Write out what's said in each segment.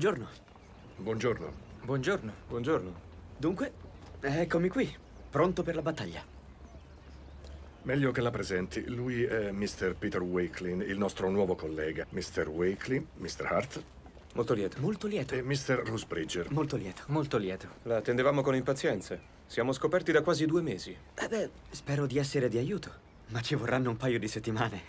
Buongiorno. Buongiorno. Buongiorno. Buongiorno. Dunque, eccomi qui, pronto per la battaglia. Meglio che la presenti. Lui è Mr. Peter Wakelin, il nostro nuovo collega. Mr. Wakelin, Mr. Hart. Molto lieto. Molto lieto. E Mr. Rusbridger. Molto lieto. Molto lieto. La attendevamo con impazienza. Siamo scoperti da quasi 2 mesi. Spero di essere di aiuto, ma ci vorranno un paio di settimane.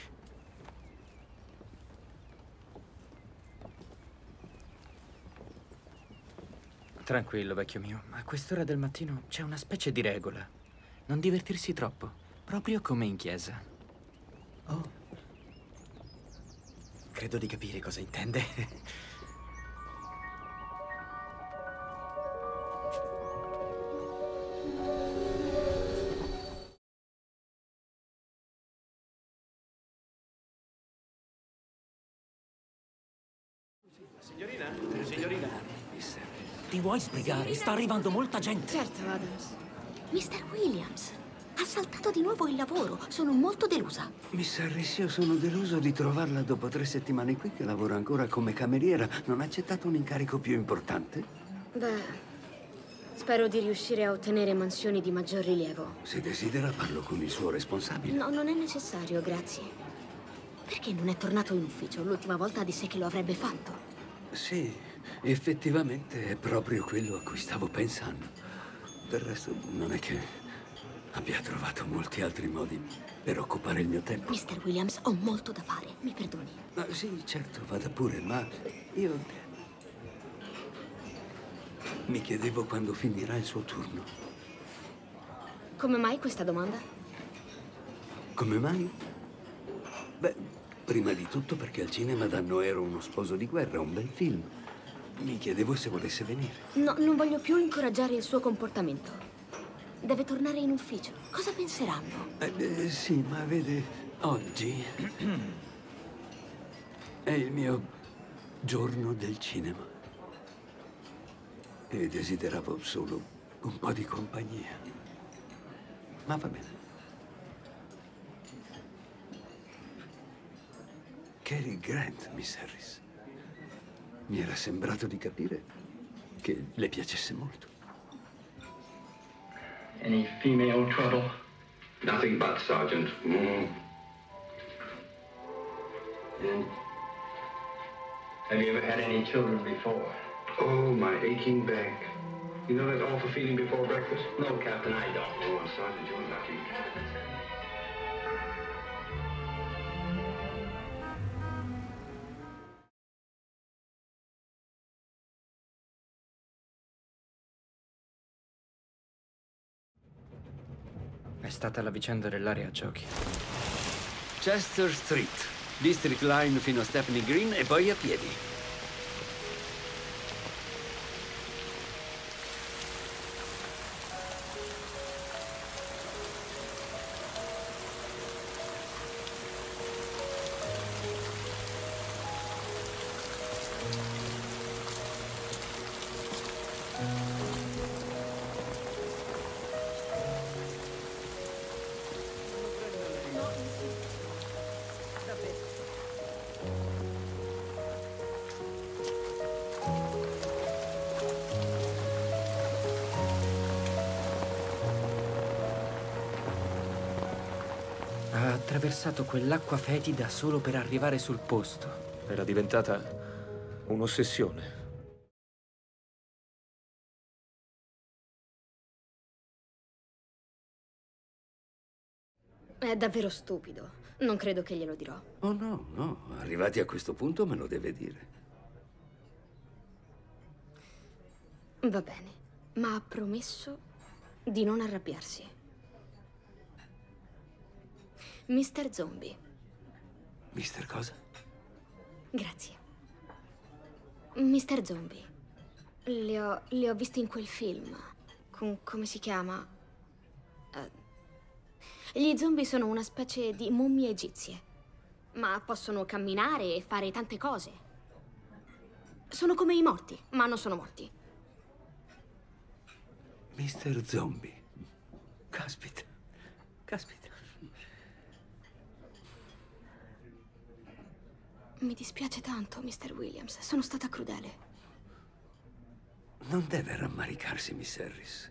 Tranquillo, vecchio mio. A quest'ora del mattino c'è una specie di regola. Non divertirsi troppo, proprio come in chiesa. Oh. Credo di capire cosa intende. Signorina. Ti vuoi spiegare? Sta arrivando molta gente. Certo, Adams. Mr. Williams ha saltato di nuovo il lavoro. Sono molto delusa. Miss Harris, io sono deluso di trovarla dopo 3 settimane qui che lavora ancora come cameriera. Non ha accettato un incarico più importante? Beh, spero di riuscire a ottenere mansioni di maggior rilievo. Se desidera parlo con il suo responsabile. No, non è necessario, grazie. Perché non è tornato in ufficio? L'ultima volta disse che lo avrebbe fatto. Sì, effettivamente è proprio quello a cui stavo pensando. Del resto non è che abbia trovato molti altri modi per occupare il mio tempo. Mr. Williams, ho molto da fare. Mi perdoni. Sì, certo, vada pure, ma io mi chiedevo quando finirà il suo turno. Come mai questa domanda? Come mai? Beh, prima di tutto perché al cinema danno Ero uno sposo di guerra, un bel film. Mi chiedevo se volesse venire. No, non voglio più incoraggiare il suo comportamento. Deve tornare in ufficio. Cosa penseranno? Sì, ma vede, oggi è il mio giorno del cinema. E desideravo solo un po' di compagnia. Ma va bene. Cary Grant, Miss Harris. Mi era sembrato di capire che le piacesse molto. Any female trouble? Nothing but, Sergeant. And have you ever had any children before? Oh, my aching back. You know that awful feeling before breakfast? No, Captain, I don't. Oh, Sergeant, you're lucky. È stata la vicenda dell'area giochi. Chester Street, District Line fino a Stepney Green e poi a piedi. Ha attraversato quell'acqua fetida solo per arrivare sul posto. Era diventata un'ossessione. È davvero stupido. Non credo che glielo dirò. Oh no, no, arrivati a questo punto me lo deve dire. Va bene, ma ha promesso di non arrabbiarsi. Mr. Zombie. Mister cosa? Grazie. Mr. Zombie. Li ho visti in quel film. Come si chiama? Gli zombie sono una specie di mummie egizie. Ma possono camminare e fare tante cose. Sono come i morti, ma non sono morti. Mister Zombie. Caspita. Caspita. Mi dispiace tanto, Mr. Williams. Sono stata crudele. Non deve rammaricarsi, Miss Harris.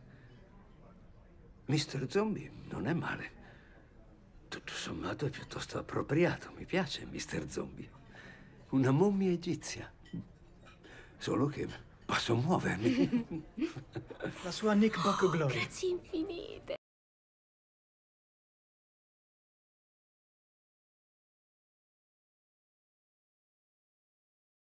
Mr. Zombie non è male. Tutto sommato è piuttosto appropriato. Mi piace, Mr. Zombie. Una mummia egizia. Solo che posso muovermi. La sua Nick Buck Glory. Grazie infinite.